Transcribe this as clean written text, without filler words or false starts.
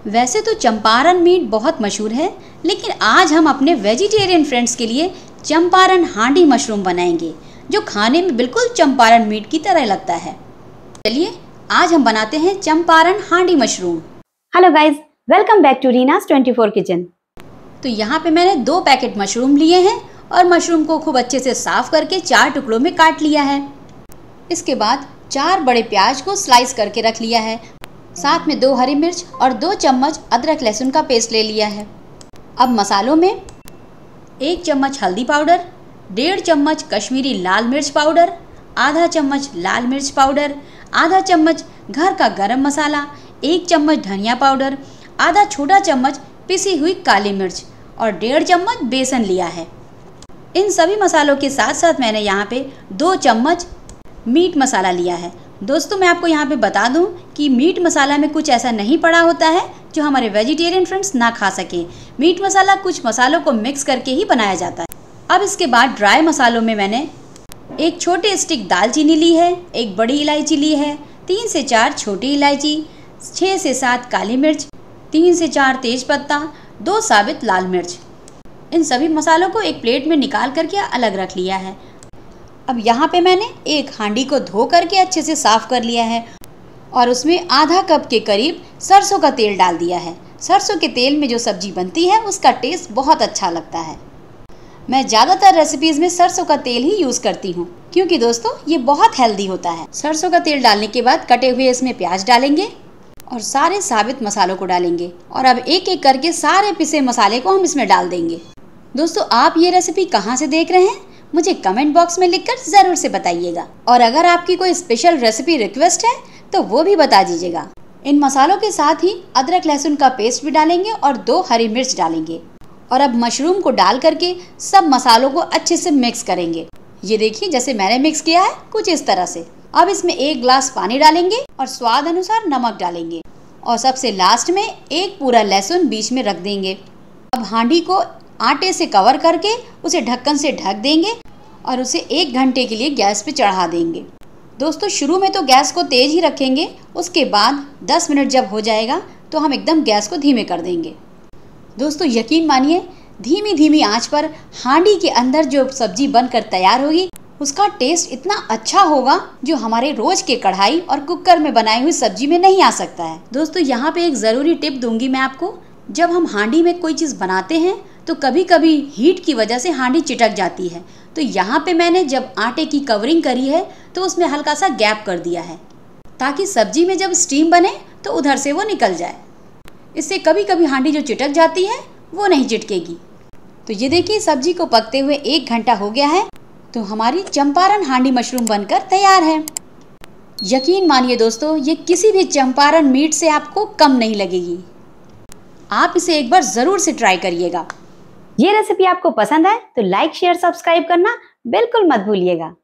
वैसे तो चंपारण मीट बहुत मशहूर है, लेकिन आज हम अपने वेजिटेरियन फ्रेंड्स के लिए चंपारण हांडी मशरूम बनाएंगे, जो खाने में बिल्कुल चंपारण मीट की तरह लगता है। चलिए आज हम बनाते हैं Champaran handi mushroom. Hello guys, welcome back to Reena's 24 kitchen. तो यहाँ पे मैंने 2 पैकेट मशरूम लिए हैं और मशरूम को खूब अच्छे से साफ करके 4 टुकड़ों में काट लिया है। इसके बाद 4 बड़े प्याज को स्लाइस करके रख लिया है। साथ में 2 हरी मिर्च और 2 चम्मच अदरक लहसुन का पेस्ट ले लिया है। अब मसालों में 1 चम्मच हल्दी पाउडर, 1.5 चम्मच कश्मीरी लाल मिर्च पाउडर, आधा चम्मच लाल मिर्च पाउडर, आधा चम्मच घर का गरम मसाला, 1 चम्मच धनिया पाउडर, आधा छोटा चम्मच पिसी हुई काली मिर्च और 1.5 चम्मच बेसन लिया है। इन सभी मसालों के साथ साथ मैंने यहाँ पे 2 चम्मच मीट मसाला लिया है। दोस्तों मैं आपको यहाँ पे बता दूँ कि मीट मसाला में कुछ ऐसा नहीं पड़ा होता है जो हमारे वेजिटेरियन फ्रेंड्स ना खा सकें। मीट मसाला कुछ मसालों को मिक्स करके ही बनाया जाता है। अब इसके बाद ड्राई मसालों में मैंने 1 छोटे स्टिक दालचीनी ली है, 1 बड़ी इलायची ली है, 3 से 4 छोटी इलायची, 6 से 7 काली मिर्च, 3 से 4 तेज पत्ता, 2 साबित लाल मिर्च। इन सभी मसालों को एक प्लेट में निकाल करके अलग रख लिया है। अब यहाँ पे मैंने एक हांडी को धो करके अच्छे से साफ़ कर लिया है और उसमें आधा कप के करीब सरसों का तेल डाल दिया है। सरसों के तेल में जो सब्जी बनती है उसका टेस्ट बहुत अच्छा लगता है। मैं ज़्यादातर रेसिपीज़ में सरसों का तेल ही यूज़ करती हूँ क्योंकि दोस्तों ये बहुत हेल्दी होता है। सरसों का तेल डालने के बाद कटे हुए इसमें प्याज डालेंगे और सारे साबित मसालों को डालेंगे और अब एक एक करके सारे पिसे मसाले को हम इसमें डाल देंगे। दोस्तों आप ये रेसिपी कहाँ से देख रहे हैं मुझे कमेंट बॉक्स में लिखकर ज़रूर से बताइएगा, और अगर आपकी कोई स्पेशल रेसिपी रिक्वेस्ट है तो वो भी बता दीजिएगा। इन मसालों के साथ ही अदरक लहसुन का पेस्ट भी डालेंगे और 2 हरी मिर्च डालेंगे और अब मशरूम को डाल करके सब मसालों को अच्छे से मिक्स करेंगे। ये देखिए जैसे मैंने मिक्स किया है कुछ इस तरह से। अब इसमें 1 ग्लास पानी डालेंगे और स्वाद अनुसार नमक डालेंगे और सबसे लास्ट में 1 पूरा लहसुन बीच में रख देंगे। अब हांडी को आटे से कवर करके उसे ढक्कन से ढक देंगे और उसे 1 घंटे के लिए गैस पे चढ़ा देंगे। दोस्तों शुरू में तो गैस को तेज़ ही रखेंगे, उसके बाद 10 मिनट जब हो जाएगा तो हम एकदम गैस को धीमे कर देंगे। दोस्तों यकीन मानिए धीमी धीमी आंच पर हांडी के अंदर जो सब्जी बनकर तैयार होगी उसका टेस्ट इतना अच्छा होगा जो हमारे रोज के कढ़ाई और कुकर में बनाई हुई सब्जी में नहीं आ सकता है। दोस्तों यहाँ पे एक ज़रूरी टिप दूंगी मैं आपको। जब हम हांडी में कोई चीज़ बनाते हैं तो कभी कभी हीट की वजह से हांडी चिटक जाती है, तो यहाँ पे मैंने जब आटे की कवरिंग करी है तो उसमें हल्का सा गैप कर दिया है ताकि सब्जी में जब स्टीम बने तो उधर से वो निकल जाए। इससे कभी कभी हांडी जो चिटक जाती है वो नहीं चिटकेगी। तो ये देखिए सब्जी को पकते हुए 1 घंटा हो गया है, तो हमारी चंपारण हांडी मशरूम बनकर तैयार है। यकीन मानिए दोस्तों ये किसी भी चंपारण मीट से आपको कम नहीं लगेगी। आप इसे एक बार ज़रूर से ट्राई करिएगा। ये रेसिपी आपको पसंद है तो लाइक शेयर सब्सक्राइब करना बिल्कुल मत भूलिएगा।